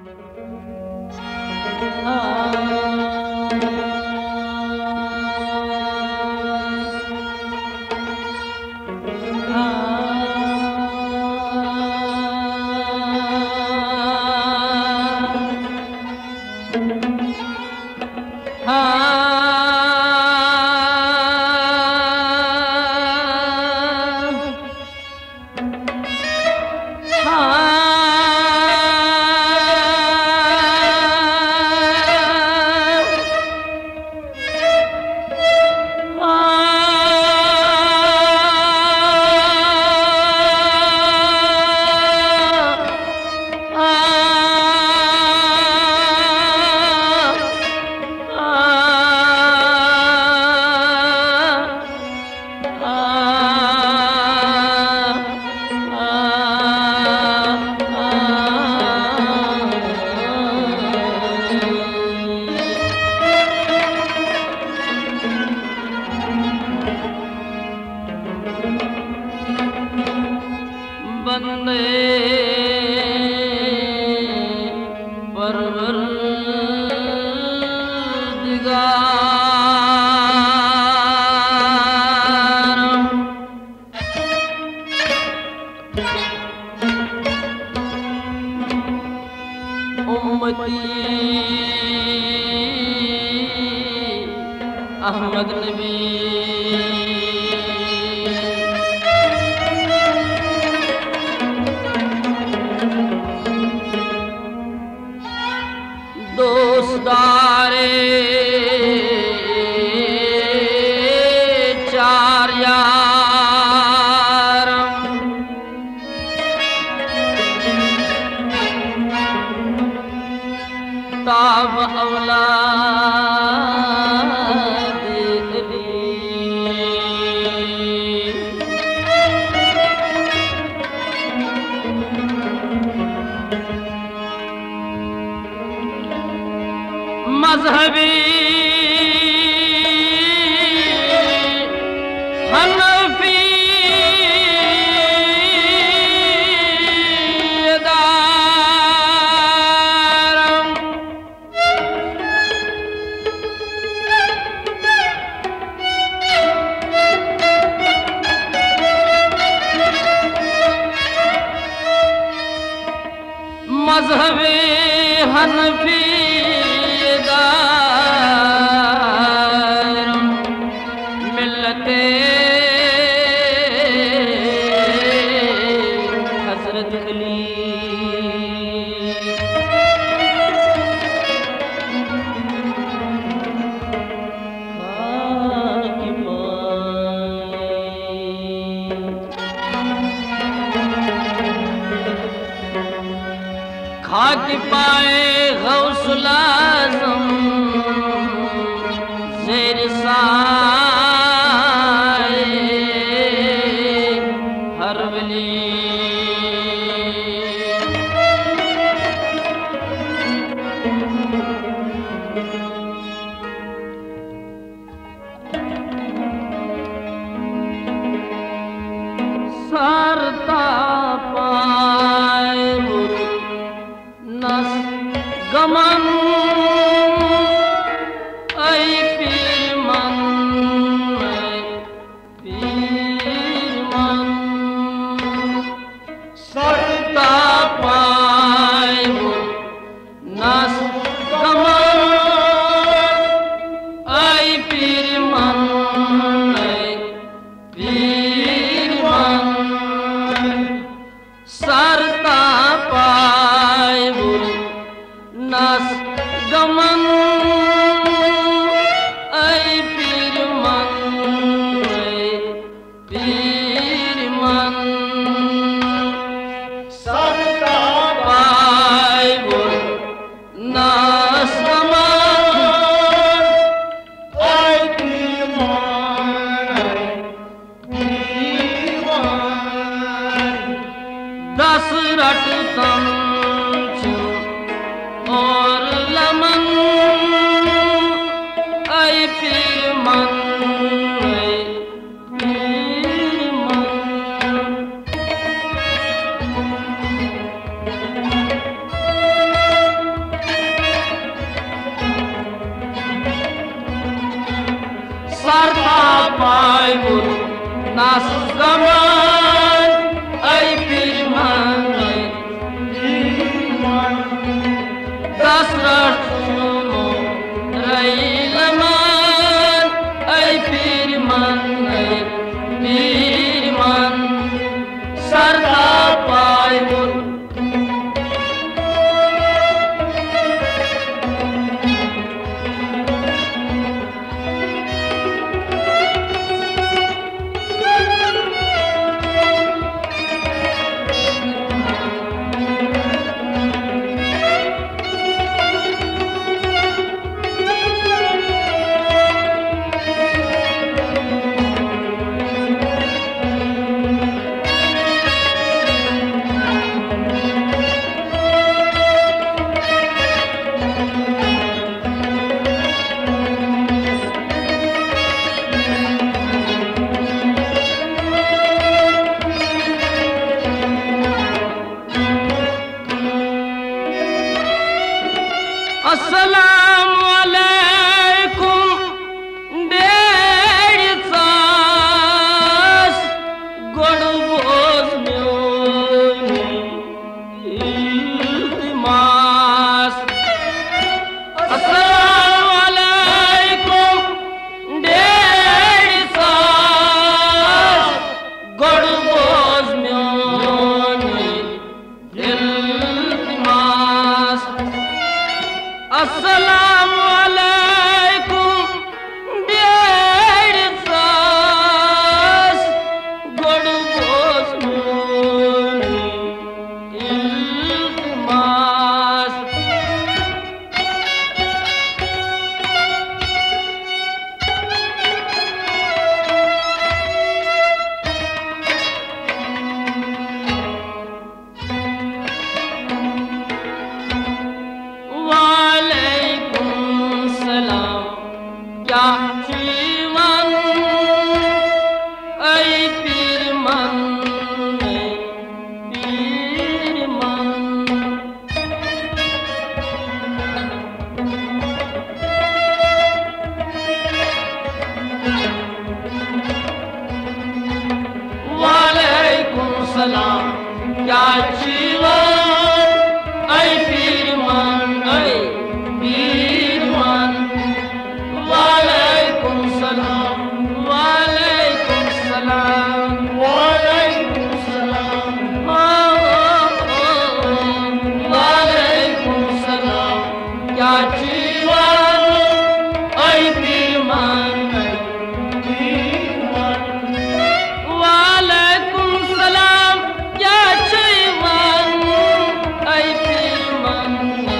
अहमद नबी दोस्तारे चार यार ताब औलाद अली मजहबी हनफी मजहबी हनफी मिलते हजरत अली खाक पाए गौसुल आज़म ज़ेर साए हर वली सरता पाए नस गमन ऐ पीर मन सरता पाए नस गमन ऐ पीर मन सरता पाए नस nas zaman ay pirman dasrashuno railaman ay pirman sarta paibul Assalamu alaikum deed saas godboz meoni iltimas Assalamu alaikum deed saas godboz meoni iltimas Assalamu alaikum deed saas godboz meoni iltimas Jivan ay pirman Walaikum salam kya jivan ay pirman Walaikum salam, walaikum salam, walaikum salam, walaikum salam. Kya jiwan ay pirman Walaikum salam, kya jiwan ay pirman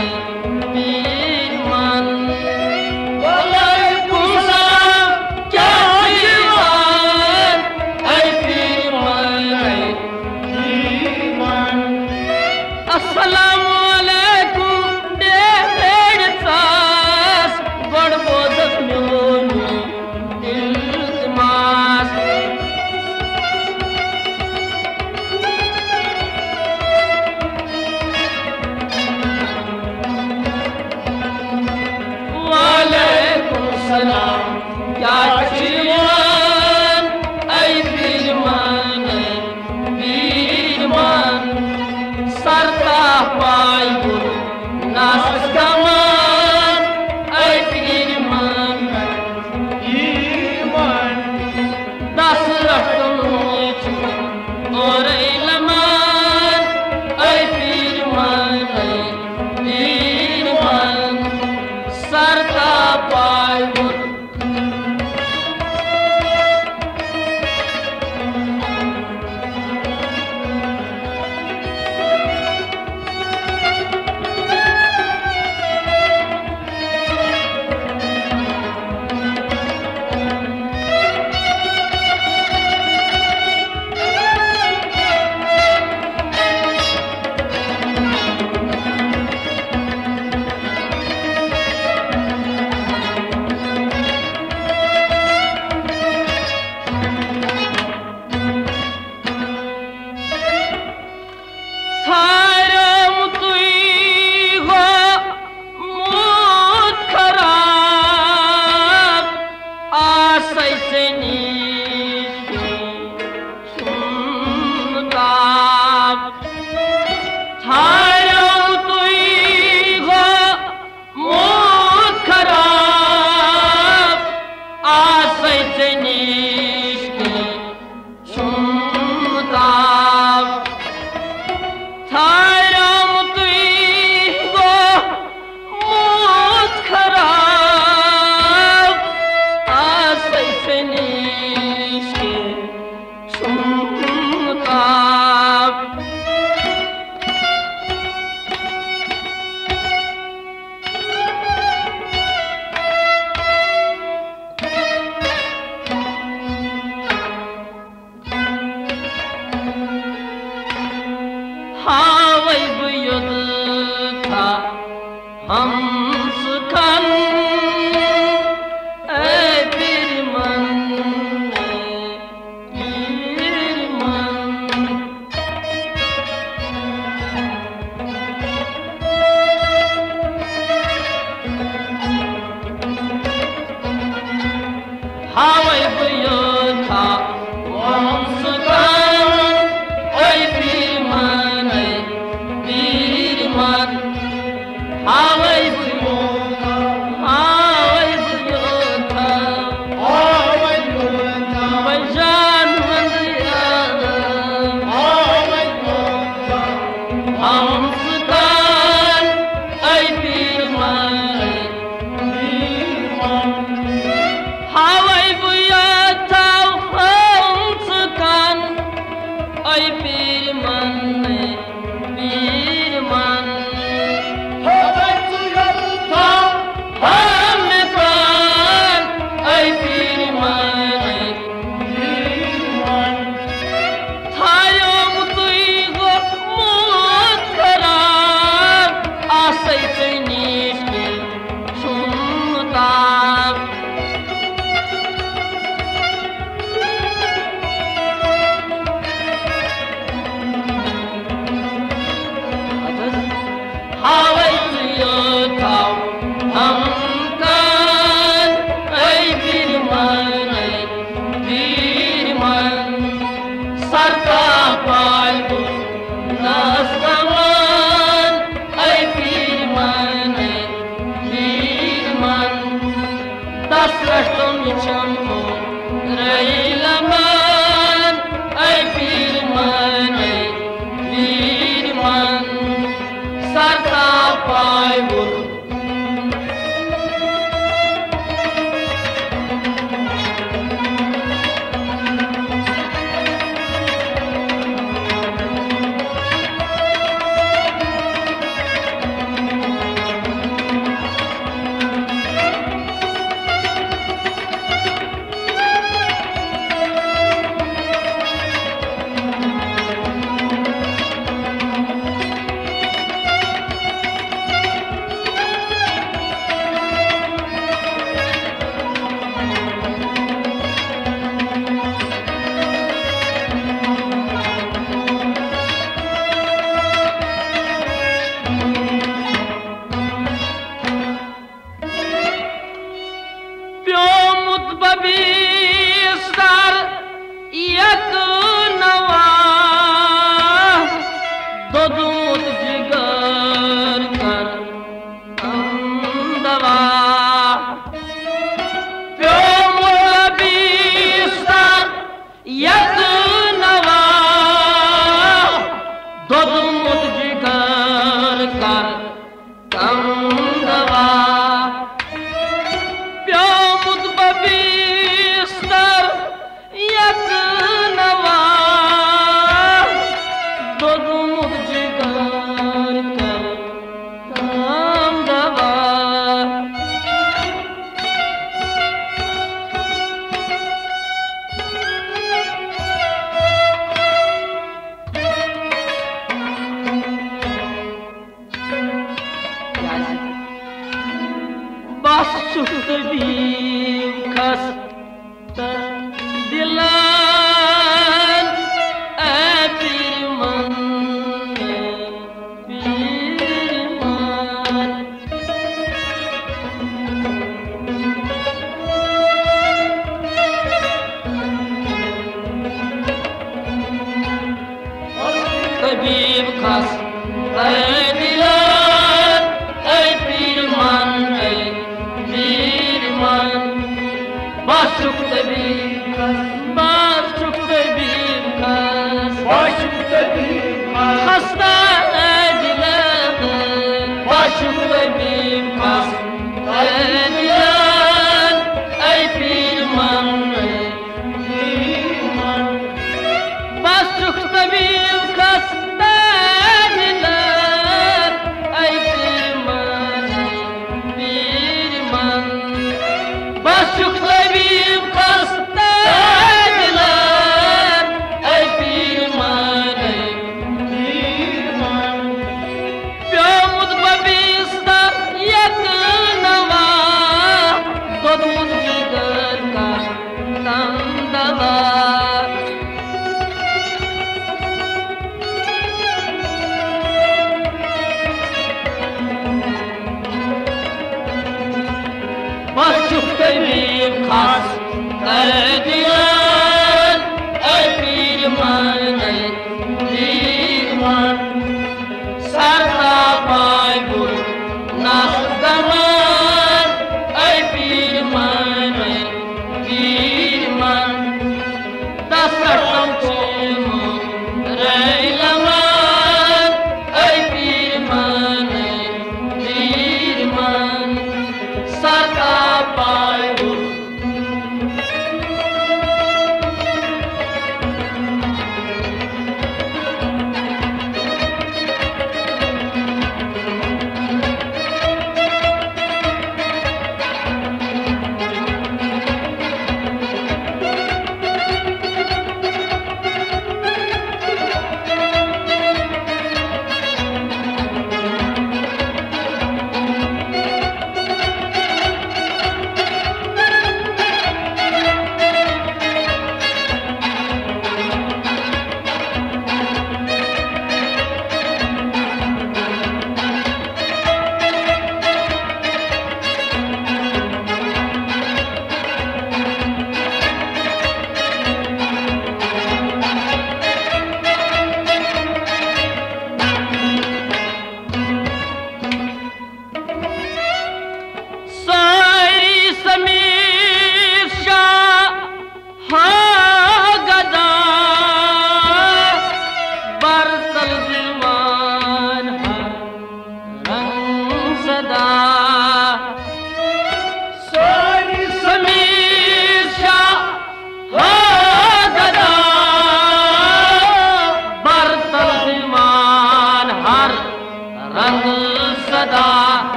Assalamu alaikum deed saas godboz meoni iltimas Walaikum salam kya jiwan ay pirman sarta paibul nas zaman ay pirman dasrashuno railaman ay pirman sarta paibul हमसुखन ऐ पीरमन हावै बुयो था हमसुखन ऐ पीरमन हावै बुयो था वैजान मंदिया हमसुखन ऐ पीरमन हावै बुयो था हमसुखन ऐ पीरमन तबीब खस ऐ दिलार ऐ पीरमन ऐ पीरमन बासुक तबीब dilan ay pirman ay pirman sarta paibul nasdaman ay pirman dasartam chimo reilaman ay pirman sarta paibul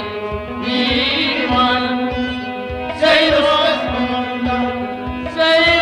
Say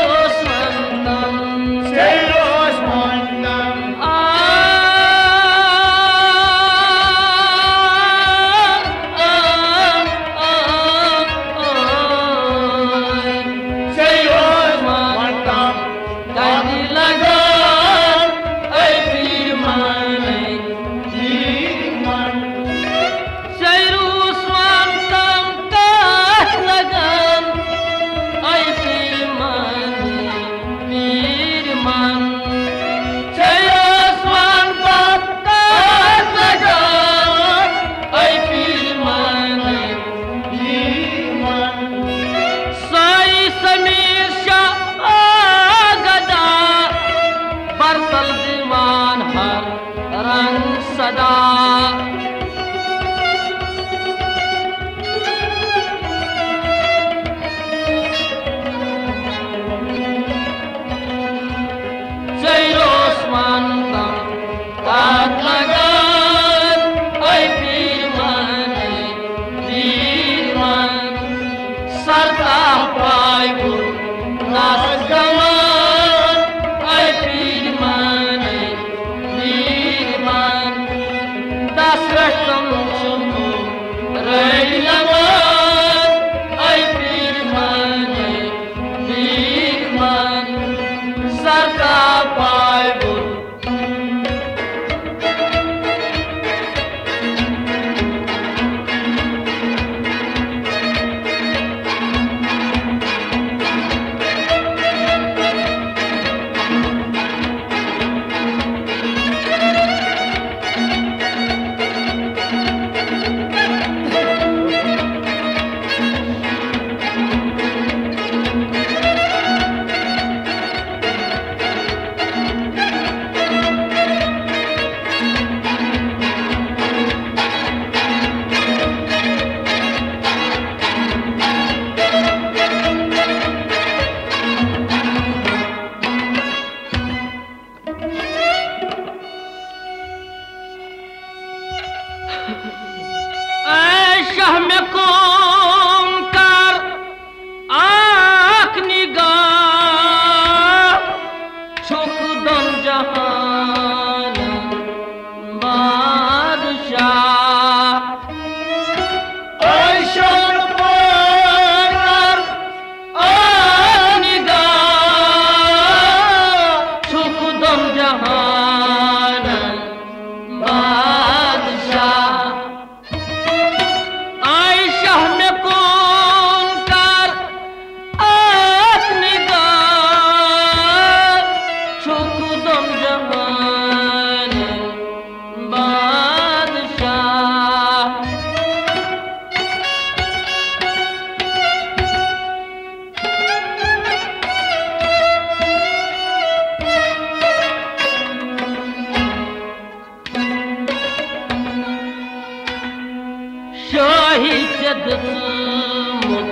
شاهی جدتمت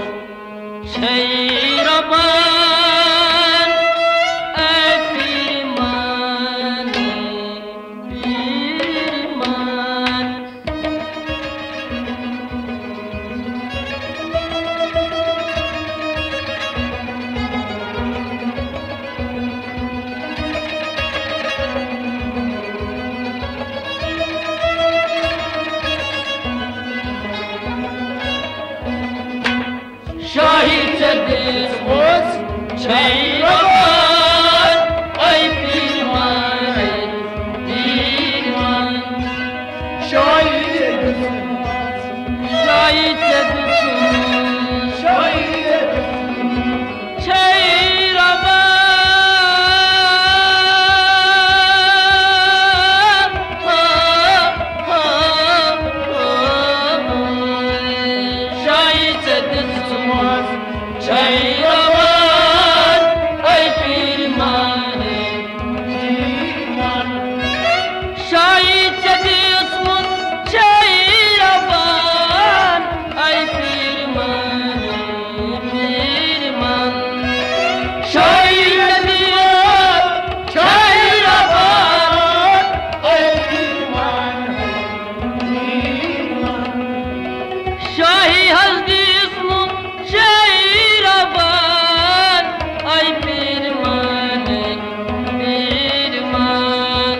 çeyraban efirman birman şahit edilmez çeyraban ay firman firman şahit edilmez şahit edilmez şahit edilmez çeyraban şahit edilmez çeyraban ay firman firman şahit edilmez çeyraban ay firman firman şahit edilmez çeyraban ay firman firman şahi hazdismun çeyraban ay firman firman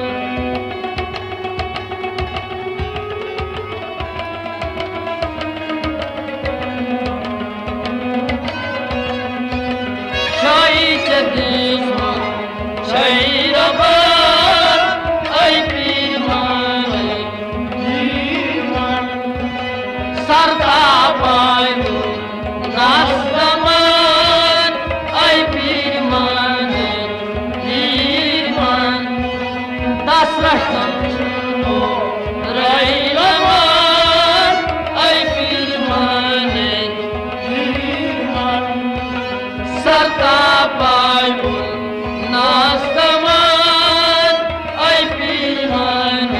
şahit edilmez çeyraban ay firman firman sardabaydu naslaman ay firman firman dasraştan çıkmo raylaman ay firman firman sardabaydu naslaman ay firman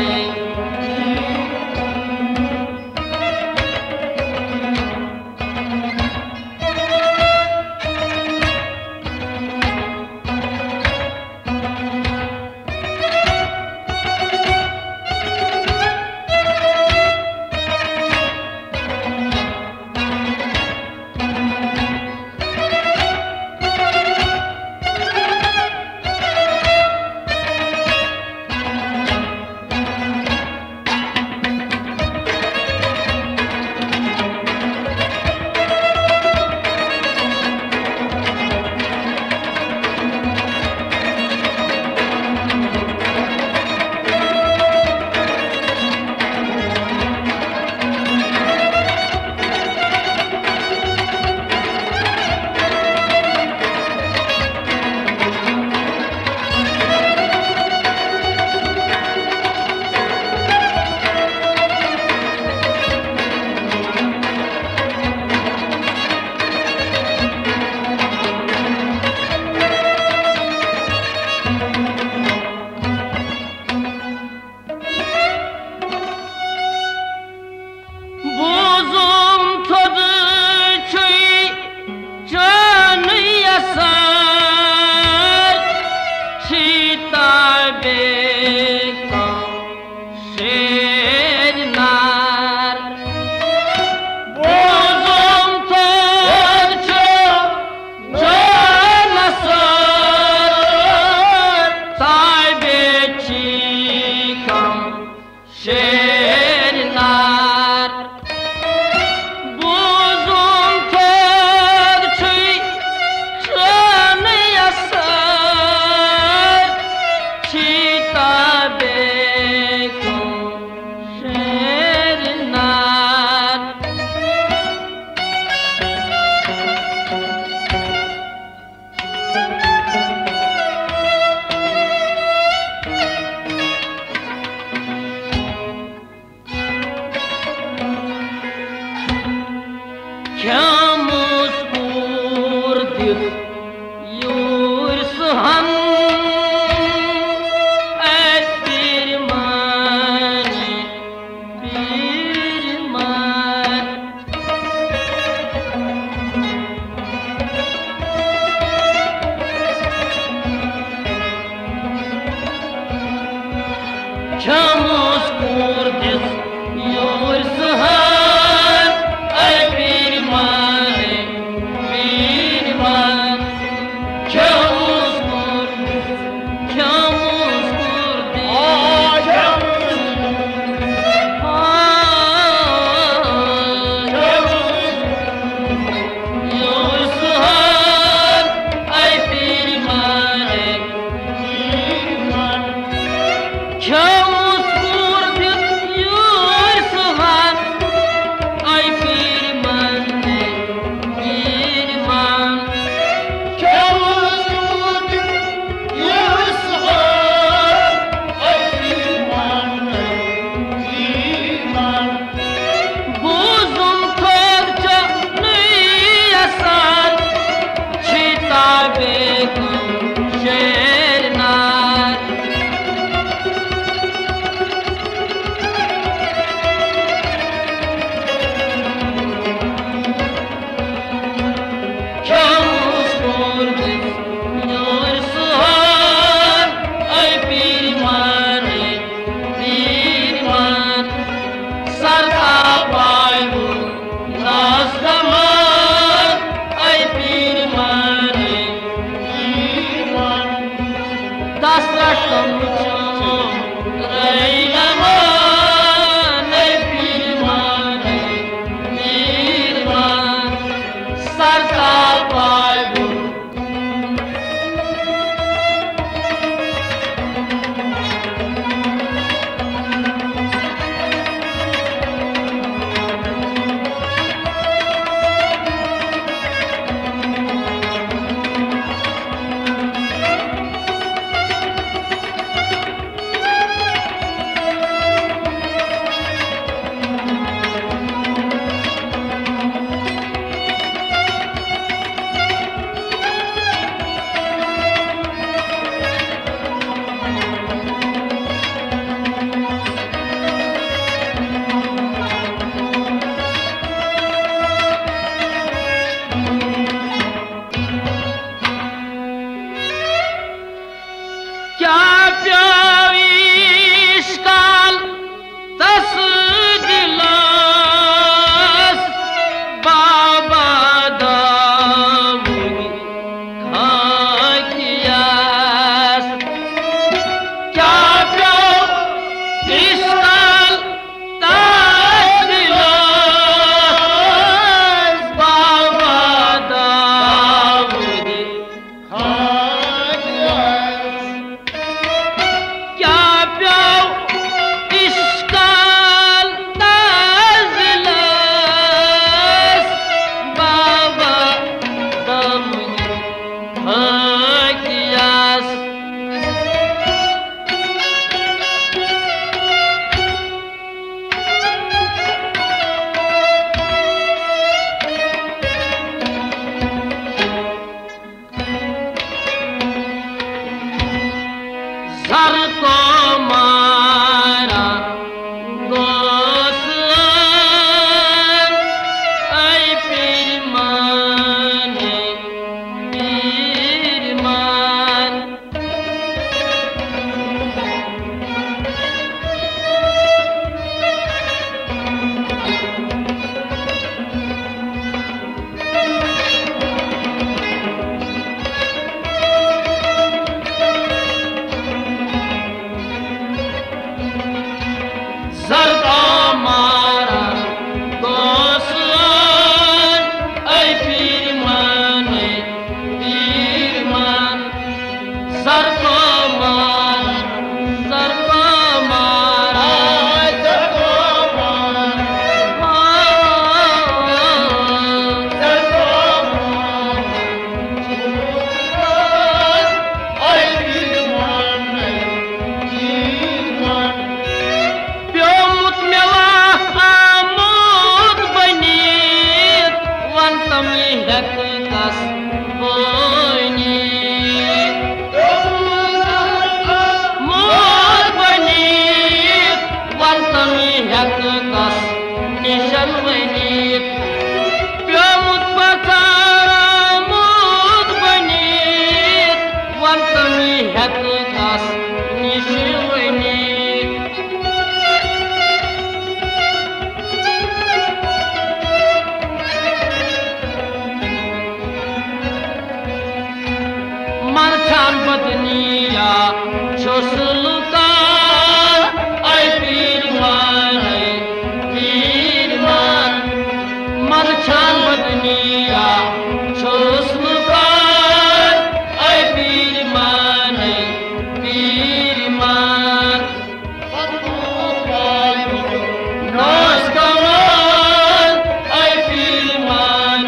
गणित प्योमुत पचारामुत बनित one तमी हेत कस निश वनित मन छान बदनिया छुस लुका आई पीर मान मन छान बदनिया छुस लुका आई पीर मान नौस कमान आई पीर मान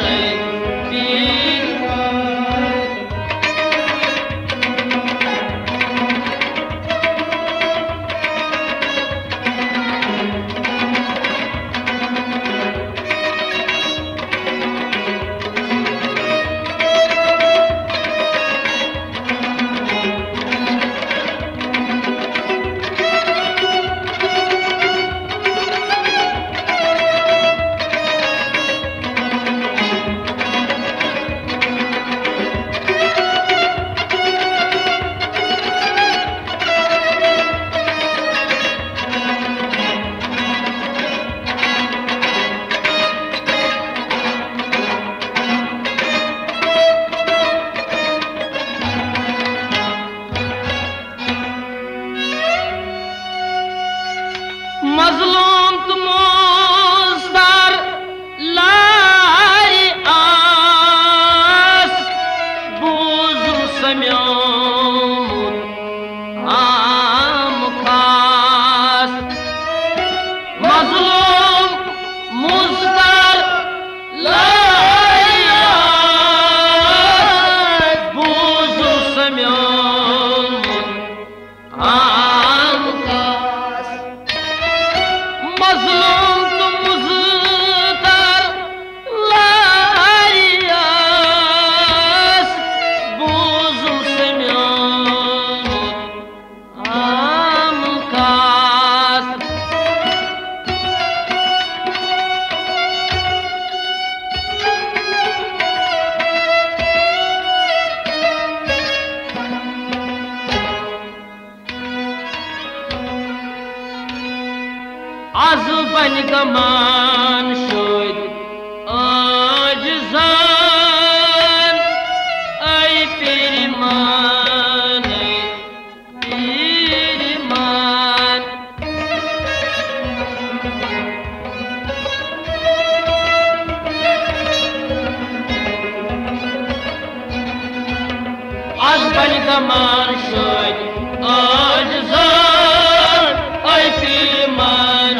मजलूम तुमोस्तार लाई आस बूझू सम्योन आम खास मजलूम मुस्तार लाई आस बूझू सम्योन आम खास मजलूम तुम मुज़्तर लारियास बूज़ुम सम्योन आम खास आज बन गमान शुद आज जान आई पीरमान आज बन गमान शुद आज जान आई पीरमान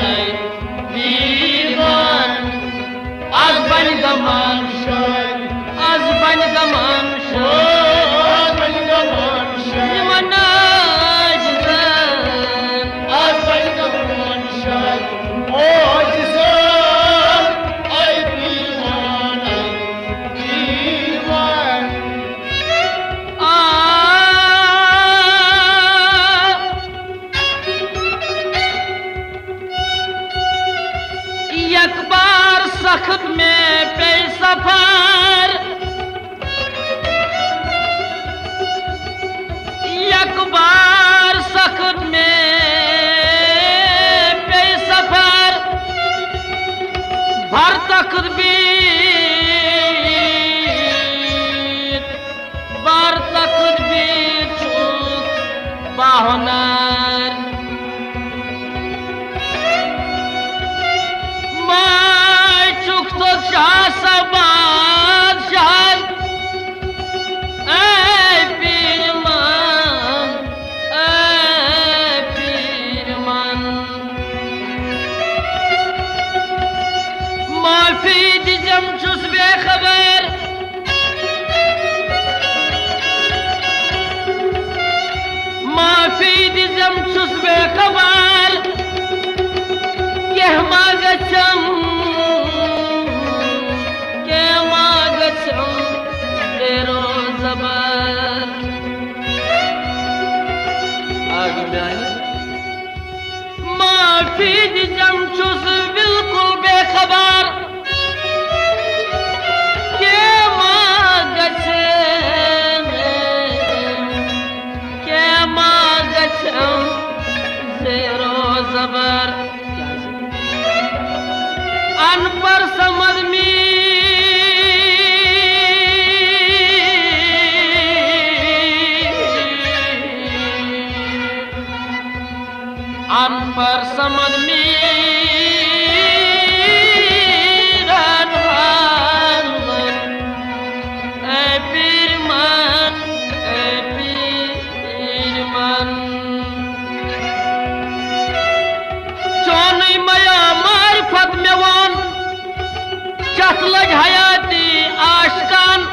आज बन गमान शुद आज बन गमान शुद यमना आज बन गमान शुद आज आई पीरमान एक बार सख्त में पे सफर एक बार सख्त में पे सफर भर तकदीर भर तकदीर चूक बाहुनर शाह सबाद शाह पीरमान माफी दिजम छुस बेखबर माफी दिजम छुस बेखबर कह मागछम माफी दिजम छुस बिल्कुल बेखबर तथ लग हयाती आशकान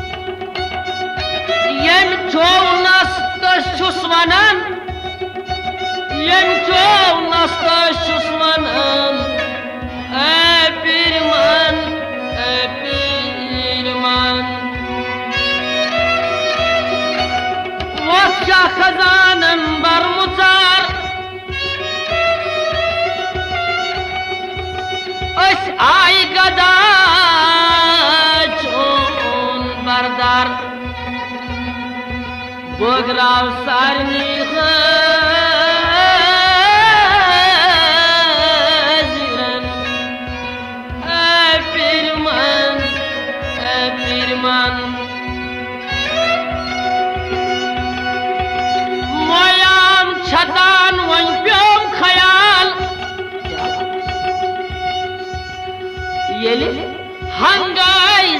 यम चौनस तशुस वनान यम चौनस तशुस वनान ऐ पीरमान वक्षा खजानन बरमुचार अस आई गदा चोन बरदार बोगराव सारनी खजिरन ऐ पीरमान मोयाम छतान वन प्योम ख्याल येले हंगाई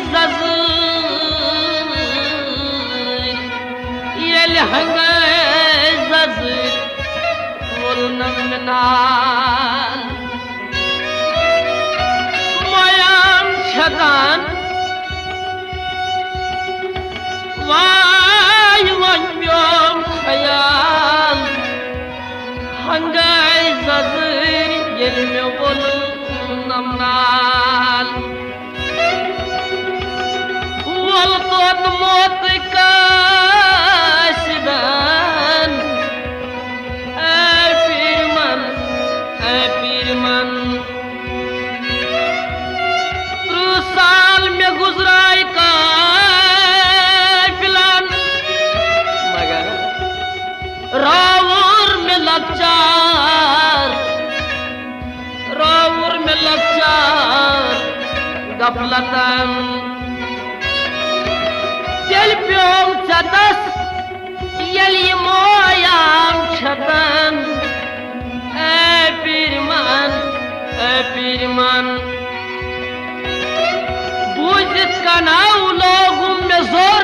जज़ीर वुलनमनाल मोयाम छतान वाय वन प्योम ख्याल हंगाई जज़ीर येले में वुलनमनाल वल तोत मोत का सिदान ऐ पीरमान 30 साल में गुजराई का प्लान मगर रावर में लचार गफलतन तेल प्योम चतस यली मोयाम छतन ऐ पीरमान बूझित कनाव लोगों में जोर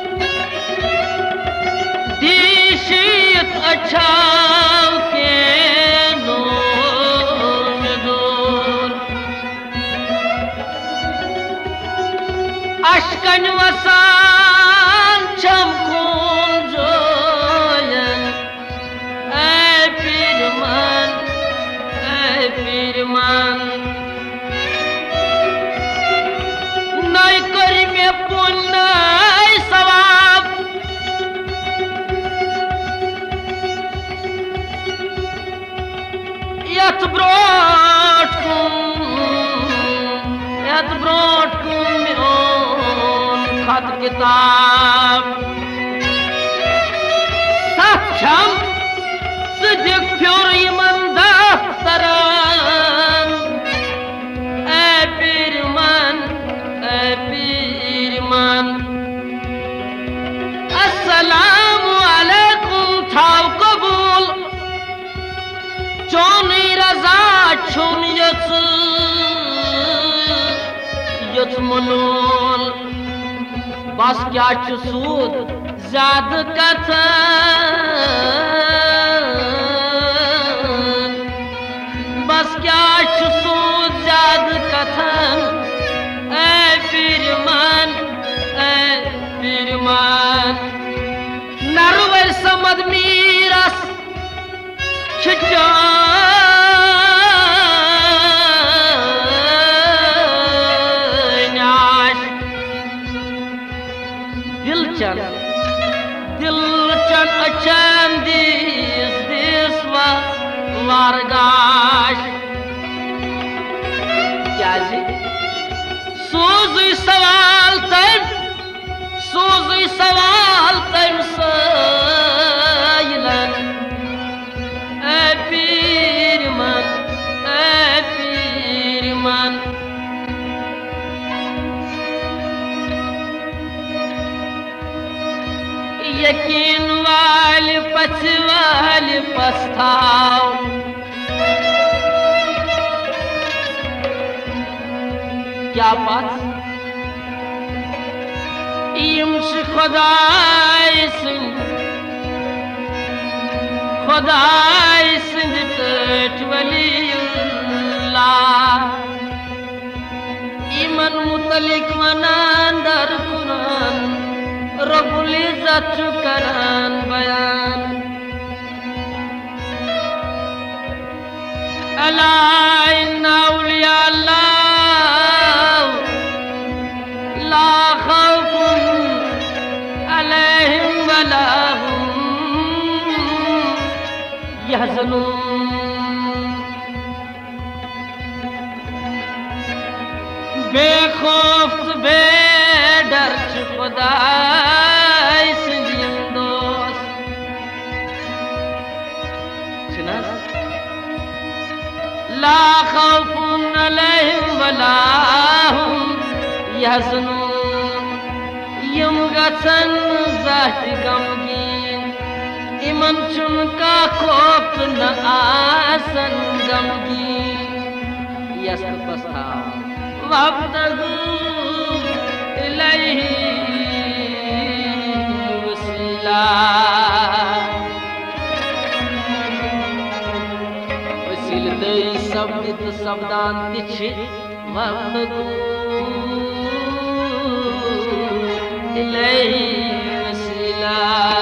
दीशित अच्छाव के नूर में दूर अश्कन वसान चमकून जोयन ऐ पीरमान नई करी में पुण्य सवाब यत ब्रोट कुम म्योन खत किताब सक्षम सिद्धिक फ्योर यमन दफ्तरन ऐ पीरमान अस्सलामु अलैकुम थाव कबूल चोनी रजा छुम युथ मनोल बस क्या सूद ज्यादा कथन बस क्या सूद ज्यादा कथन ऐ पीरमान नरवर समद मीरस दिलचन अचन दिस वारगाश क्या सोजुई सवाल तम सैलन ऐ पीरमान यकीन वाल पछवाल पछताओ क्या बात इम्स खुदाई सिंध तट वलील्लाह इम यमन मुतलिक वनान दर कुरान रब्बुल इज्जत करन बयान अला इन्ना औलिया अल्लाह ला खौफुन अलैहिम वला हुम यहज़नून बेखौफ बेडर खुदाई सिंधियन दोस्त सुनास ला खौफुन अलैहिम वला हुम यहज़नून यम गसन ज़ात गमगीन इमन चुनका खौफ न आसन गमगीन यस पस्ता वब्तगू इलैहि वसीला वसीलते शब्द शब्दान तिछ वब्तगू इलैहि वसीला